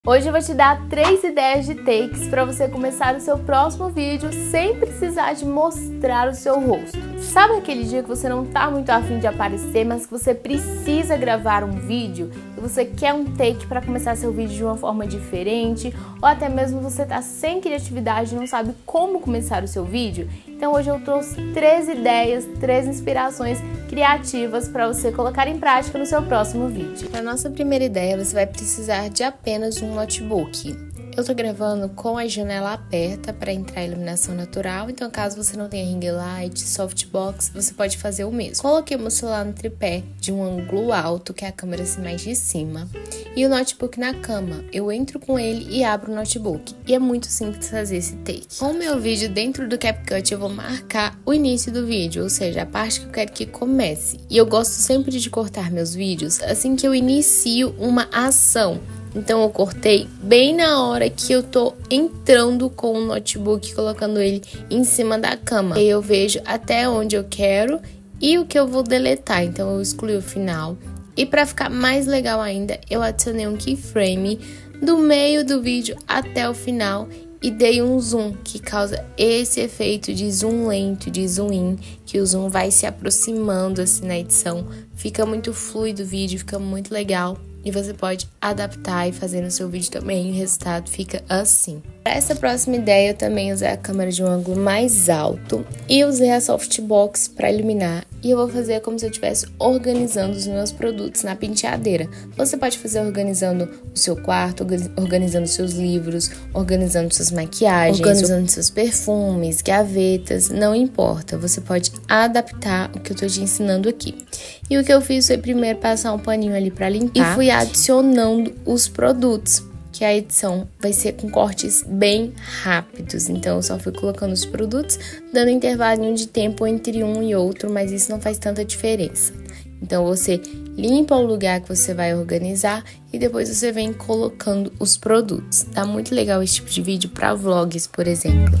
Hoje eu vou te dar 3 ideias de takes para você começar o seu próximo vídeo sem precisar de mostrar o seu rosto. Sabe aquele dia que você não tá muito afim de aparecer, mas que você precisa gravar um vídeo e você quer um take para começar seu vídeo de uma forma diferente, ou até mesmo você tá sem criatividade e não sabe como começar o seu vídeo? Então hoje eu trouxe 3 ideias, 3 inspirações criativas para você colocar em prática no seu próximo vídeo. Na nossa primeira ideia, você vai precisar de apenas um notebook. Eu tô gravando com a janela aberta para entrar a iluminação natural, então caso você não tenha ring light, softbox, você pode fazer o mesmo. Coloquei o meu celular no tripé de um ângulo alto, que é a câmera assim mais de cima, e o notebook na cama. Eu entro com ele e abro o notebook, e é muito simples fazer esse take. Com o meu vídeo dentro do CapCut, eu vou marcar o início do vídeo, ou seja, a parte que eu quero que comece. E eu gosto sempre de cortar meus vídeos assim que eu inicio uma ação. Então eu cortei bem na hora que eu tô entrando com o notebook, colocando ele em cima da cama. E eu vejo até onde eu quero e o que eu vou deletar. Então eu excluí o final. E para ficar mais legal ainda, eu adicionei um keyframe do meio do vídeo até o final e dei um zoom, que causa esse efeito de zoom lento, de zoom in, que o zoom vai se aproximando assim na edição. Fica muito fluido o vídeo, fica muito legal. E você pode adaptar e fazer no seu vídeo também, e o resultado fica assim. Para essa próxima ideia, eu também usei a câmera de um ângulo mais alto e usei a softbox para iluminar. E eu vou fazer como se eu estivesse organizando os meus produtos na penteadeira. Você pode fazer organizando o seu quarto, organizando seus livros, organizando suas maquiagens, organizando seus perfumes, gavetas, não importa. Você pode adaptar o que eu tô te ensinando aqui. E o que eu fiz foi primeiro passar um paninho ali para limpar e fui adicionando os produtos, que a edição vai ser com cortes bem rápidos. Então eu só fui colocando os produtos, dando intervalinho de tempo entre um e outro, mas isso não faz tanta diferença. Então você limpa o lugar que você vai organizar e depois você vem colocando os produtos. Tá muito legal esse tipo de vídeo para vlogs, por exemplo.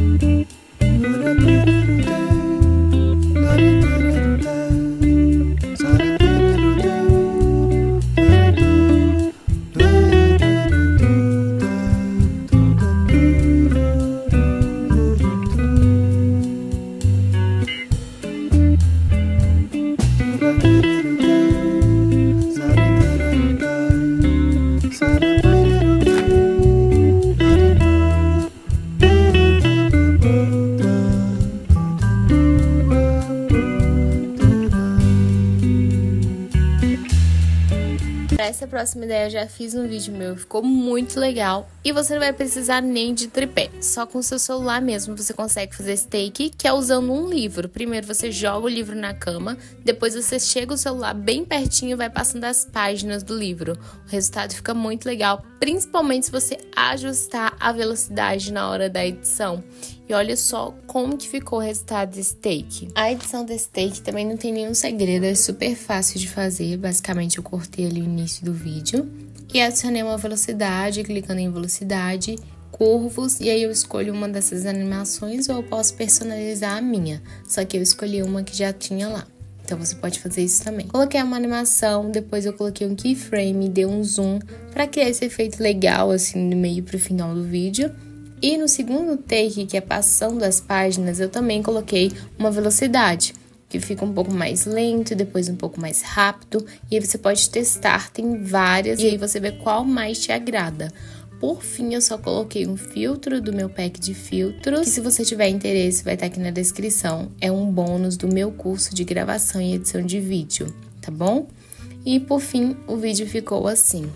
Para essa próxima ideia eu já fiz um vídeo meu, ficou muito legal e você não vai precisar nem de tripé, só com o seu celular mesmo você consegue fazer esse take, que é usando um livro. Primeiro você joga o livro na cama, depois você chega o celular bem pertinho e vai passando as páginas do livro. O resultado fica muito legal, principalmente se você ajustar a velocidade na hora da edição. E olha só como que ficou o resultado desse take. A edição desse take também não tem nenhum segredo, é super fácil de fazer. Basicamente eu cortei ali o início do vídeo e adicionei uma velocidade, clicando em velocidade, curvos, e aí eu escolho uma dessas animações ou eu posso personalizar a minha. Só que eu escolhi uma que já tinha lá. Então você pode fazer isso também. Coloquei uma animação, depois eu coloquei um keyframe, dei um zoom para criar esse efeito legal assim do meio pro final do vídeo. E no segundo take, que é passando as páginas, eu também coloquei uma velocidade, que fica um pouco mais lento, depois um pouco mais rápido. E aí você pode testar, tem várias, e aí você vê qual mais te agrada. Por fim, eu só coloquei um filtro do meu pack de filtros, que se você tiver interesse vai estar aqui na descrição. É um bônus do meu curso de gravação e edição de vídeo, tá bom? E por fim, o vídeo ficou assim.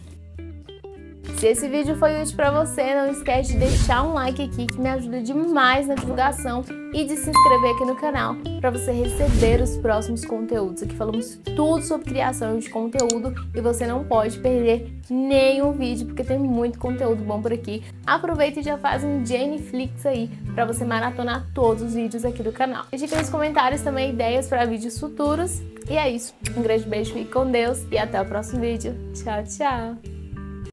Se esse vídeo foi útil para você, não esquece de deixar um like aqui que me ajuda demais na divulgação e de se inscrever aqui no canal para você receber os próximos conteúdos. Aqui falamos tudo sobre criação de conteúdo e você não pode perder nenhum vídeo porque tem muito conteúdo bom por aqui. Aproveita e já faz um Geneflix aí para você maratonar todos os vídeos aqui do canal. Deixe aqui nos comentários também ideias para vídeos futuros. E é isso. Um grande beijo, fique com Deus e até o próximo vídeo. Tchau, tchau!